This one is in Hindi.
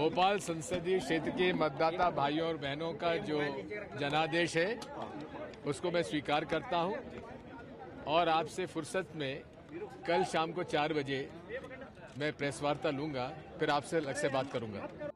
भोपाल संसदीय क्षेत्र के मतदाता भाइयों और बहनों का जो जनादेश है उसको मैं स्वीकार करता हूं और आपसे फुर्सत में कल शाम को 4 बजे मैं प्रेस वार्ता लूंगा, फिर आपसे अलग से बात करूंगा।